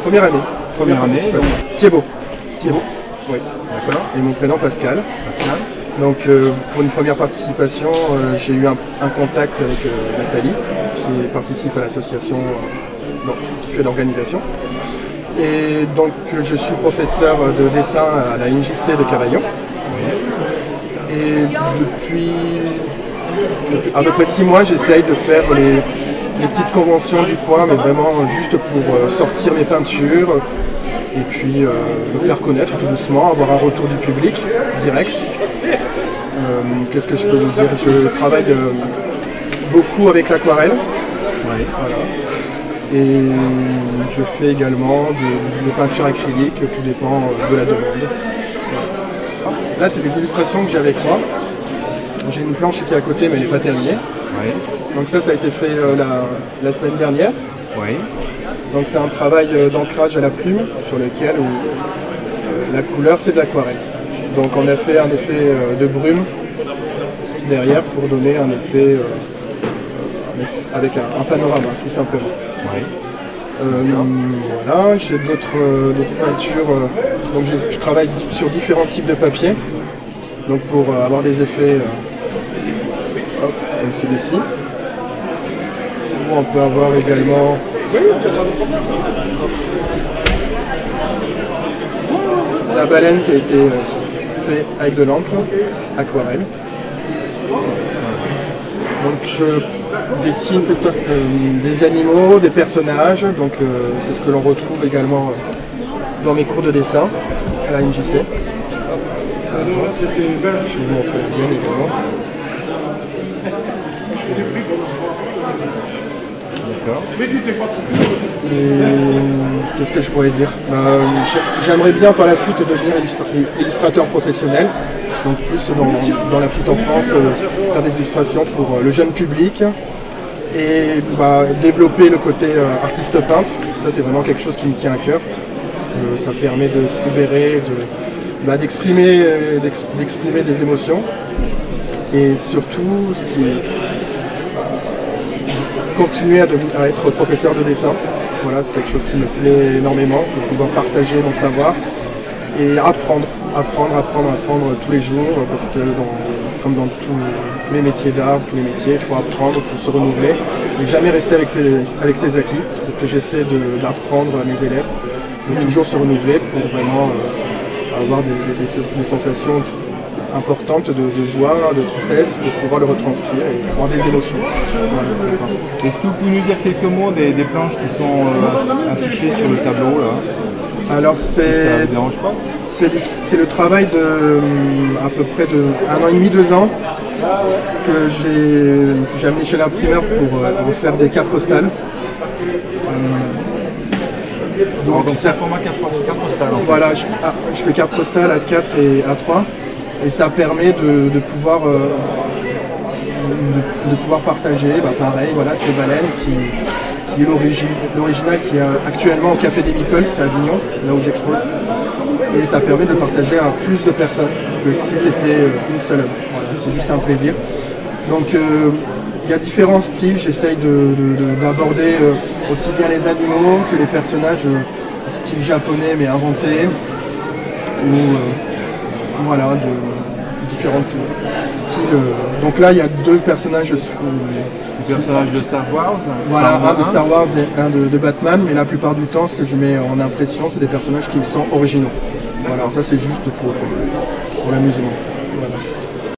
Première année. Thibaut. Thibaut. Oui. D'accord. Et mon prénom Pascal. Pascal. Donc pour une première participation, j'ai eu un contact avec Nathalie, qui participe à l'association qui fait l'organisation. Et donc je suis professeur de dessin à la MJC de Cavaillon. Et depuis à peu près 6 mois, j'essaye de faire les petites conventions du coin, mais vraiment juste pour sortir mes peintures et puis me faire connaître tout doucement, avoir un retour du public direct. Qu'est-ce que je peux vous dire? Je travaille beaucoup avec l'aquarelle. Oui. Voilà. Et je fais également des peintures acryliques, tout dépend de la demande. Là, c'est des illustrations que j'ai avec moi. J'ai une planche qui est à côté, mais elle n'est pas terminée. Oui. Donc ça a été fait la semaine dernière. Oui. Donc c'est un travail d'ancrage à la plume sur lequel la couleur c'est de l'aquarelle. Donc on a fait un effet de brume derrière pour donner un effet avec un panorama tout simplement. Oui. Voilà, j'ai d'autres peintures. Donc je travaille sur différents types de papier. Donc pour avoir des effets comme celui-ci. On peut avoir également la baleine qui a été faite avec de l'encre, aquarelle. Donc je dessine plutôt des animaux, des personnages, donc c'est ce que l'on retrouve également dans mes cours de dessin à la MJC. Je vais vous montrer la mienne également. Et qu'est-ce que je pourrais dire? J'aimerais bien par la suite devenir illustrateur professionnel, donc plus dans la petite enfance, faire des illustrations pour le jeune public et développer le côté artiste peintre. Ça c'est vraiment quelque chose qui me tient à cœur, parce que ça permet de se libérer, d'exprimer des émotions et surtout ce qui continuer à être professeur de dessin. Voilà, c'est quelque chose qui me plaît énormément, de pouvoir partager mon savoir et apprendre tous les jours, parce que comme dans tous les métiers d'art, tous les métiers, il faut apprendre pour se renouveler et jamais rester avec ses acquis. C'est ce que j'essaie d'apprendre à mes élèves, de toujours se renouveler pour vraiment avoir des sensations importante de joie, de tristesse, de pouvoir le retranscrire et avoir des émotions. Voilà. Est-ce que vous pouvez nous dire quelques mots des planches qui sont affichées sur le tableau là? Alors ça ne vous dérange pas? C'est le travail de à peu près de 1 an et demi, 2 ans que j'ai amené chez l'imprimeur pour faire des cartes postales. Donc c'est un format carte postale en fait. Voilà, je fais carte postale à 4 et à 3. Et ça permet de pouvoir partager, pareil, voilà, cette baleine qui est l'original qui est actuellement au Café des Meeples, c'est à Avignon, là où j'expose. Et ça permet de partager à plus de personnes que si c'était une seule œuvre. Voilà, c'est juste un plaisir. Donc il y a différents styles, j'essaye d'aborder aussi bien les animaux que les personnages style japonais mais inventés. Voilà, de différents styles. Donc là, il y a 2 personnages. Des personnages de Star Wars. Voilà, un de Star Wars et un de Batman, mais la plupart du temps, ce que je mets en impression, c'est des personnages qui sont originaux. Voilà, ça c'est juste pour l'amusement. Voilà.